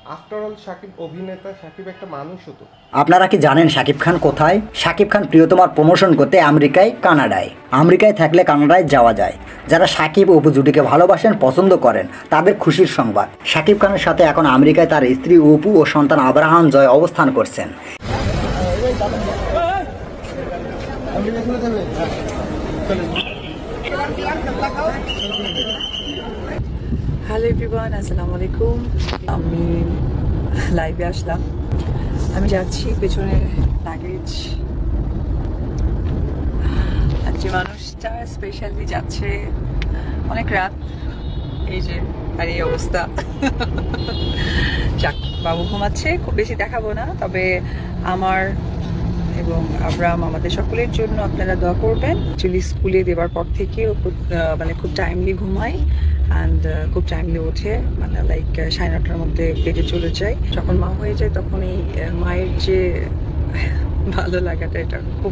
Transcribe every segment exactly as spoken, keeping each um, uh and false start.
After all Shakib অভিনেতা, শাকিব একটা মানুষও তো। আপনারা কি জানেন শাকিব খান কোথায়? শাকিব খান প্রিয়তমার প্রমোশন করতে আমেরিকায়, কানাডায়। আমেরিকায় থাকলে কানাডায় যাওয়া যায়। যারা শাকিব অপু জুটিকে ভালোবাসেন, পছন্দ করেন, তাদের খুশির সংবাদ, শাকিব খানের সাথে এখন আমেরিকায় তার স্ত্রী অপু ও সন্তান আব্রাহাম জয় অবস্থান করছেন। হ্যালো এভরিওয়ান, আসসালামু আলাইকুম। আমি লাইভে আসলাম। আমি যাচ্ছি, পেছনে লাগেজ। আর যে মানুষটা স্পেশালি যাচ্ছে, অনেক রাত, এই যে, আর এই অবস্থা। যাক, বাবু ঘুমাচ্ছে, খুব বেশি দেখাবো না, তবে আমার এবং আব্রাম আমাদের সকলের জন্য আপনারা দোয়া করবেন। অ্যাকচুয়ালি স্কুলে দেওয়ার পর থেকে মানে খুব টাইমলি ঘুমাই অ্যান্ড খুব টাইমলি ওঠে, মানে লাইক সাড়ে নটার মধ্যে বেডে চলে যায়। যখন মা হয়ে যায় তখন এই মায়ের যে ভালো লাগাটা, এটা খুব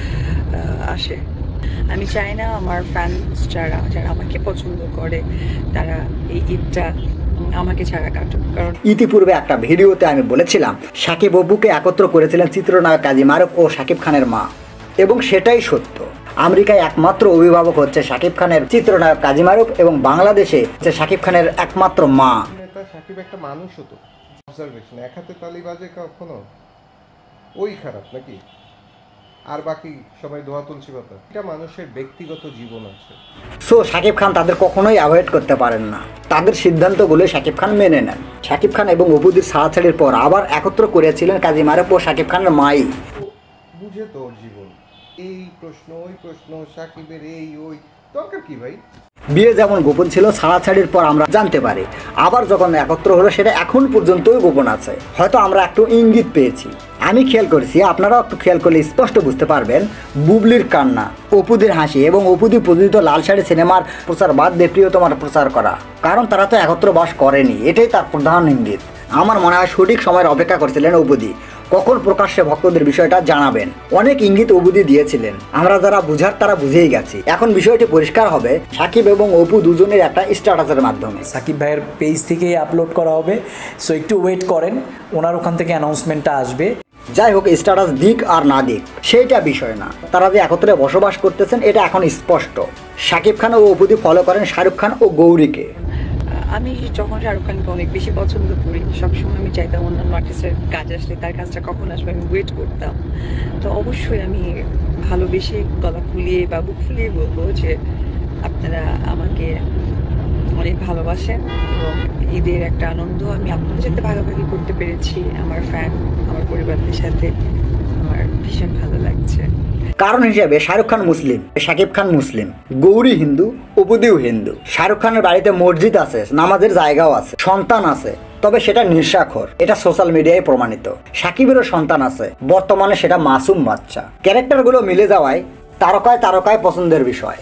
আসে। আমি চাই না আমার ফ্যান্স যারা যারা আমাকে পছন্দ করে তারা এই ঈদটা আমাকে ছাড়া কাটুক। কারণ ইতিপূর্বে একটা ভিডিওতে আমি বলেছিলাম শাকিব অপুকে একত্র করেছিলেন চিত্রনায়ক কাজী মারুফ ও শাকিব খানের মা, এবং সেটাই সত্য। আমেরিকায় একমাত্র অভিভাবক হচ্ছে শাকিব খানের চিত্রনায়ক কাজী মারুফ, এবং বাংলাদেশে হচ্ছে শাকিব খানের একমাত্র মা। শাকিব একটা মানুষও তো। অবজারভেশন, এক হাতে তালি বাজে কখনো ওই খারাপ নাকি, আর বাকি সবাই দোয়া তুলসী পাতা। এটা মানুষের ব্যক্তিগত জীবন আছে। সো শাকিব খান তাদের কখনোই অ্যাভয়েড করতে পারেন না। তাদের সিদ্ধান্তগুলো শাকিব খান মেনে নেন। শাকিব খান এবং অপুদের ছাড়াছাড়ির পর আবার একত্র করেছিলেন কাজী মারুফ ও শাকিব খানের মাই। বুঝে তো ওর জীবন, এই প্রশ্ন ওই প্রশ্ন, শাকিবের এই ওই দরকার কি ভাই? বিয়ে যেমন গোপন ছিল, ছাড়াছাড়ির পর আমরা জানতে পারি। আবার যখন একত্র হলো, সেটা এখন পর্যন্তই গোপন আছে। হয়তো আমরা একটু ইঙ্গিত পেয়েছি। আমি খেয়াল করেছি, আপনারাও একটু খেয়াল করলে স্পষ্ট বুঝতে পারবেন। বুবলির কান্না, অপুদের হাসি এবং অপুদি প্রযোজিত লাল শাড়ি সিনেমার প্রচার বাদ দিয়ে প্রিয়তমার প্রচার করা, কারণ তারা তো একত্র বাস করেনি। এটাই তার প্রধান ইঙ্গিত। আমার মনে হয় সঠিক সময়ের অপেক্ষা করছিলেন অপুদি, কখন প্রকাশ্যে ভক্তদের বিষয়টা জানাবেন। অনেক ইঙ্গিত অপুদি দিয়েছিলেন, আমরা যারা বুঝার তারা বুঝেই গেছি। এখন বিষয়টি পরিষ্কার হবে সাকিব এবং অপু দুজনের একটা স্ট্যাটাসের মাধ্যমে। সাকিব ভাইয়ের পেজ থেকেই আপলোড করা হবে, সো একটু ওয়েট করেন, ওনার ওখান থেকে অ্যানাউন্সমেন্টটা আসবে। যাই হোক, স্ট্যাটাস দিক আর না দিক সেইটা বিষয় না, তারা যে একত্রে বসবাস করতেছেন এটা এখন স্পষ্ট। সাকিব খান ও অপুদি ফলো করেন শাহরুখ খান ও গৌরীকে। আমি যখন শাহরুখ খানকে অনেক বেশি পছন্দ করি, সবসময় আমি চাইতাম অন্যান্য আর্টিস্টের কাজ আসলে তার কাজটা কখন আসবে আমি ওয়েট করতাম। তো অবশ্যই আমি ভালোবেসে গলা ফুলিয়ে বা বুক ফুলিয়ে বলবো যে আপনারা আমাকে অনেক ভালোবাসেন, এবং ঈদের একটা আনন্দ আমি আপনাদের সাথে ভাগাভাগি করতে পেরেছি। আমার ফ্যান, আমার পরিবারদের সাথে আমার ভীষণ ভালো লাগছে। কারণ হিসেবে শাহরুখ খান মুসলিম, শাকিব খান মুসলিম, গৌরী হিন্দু, অপুদিও হিন্দু। শাহরুখ খানের বাড়িতে মসজিদ আছে, নামাজের জায়গাও আছে, সন্তান আছে, তবে সেটা নিঃস্বাক্ষর। এটা সোশ্যাল মিডিয়ায় প্রমাণিত। সাকিবেরও সন্তান আছে, বর্তমানে সেটা মাসুম বাচ্চা। ক্যারেক্টারগুলো মিলে যাওয়ায় তারকায় তারকায় পছন্দের বিষয়।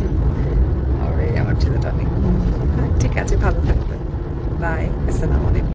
আমার ছেলেটা অনেক ঠিক আছে, ভালো থাকবেন। বাই, আসসালামু আলাইকুম।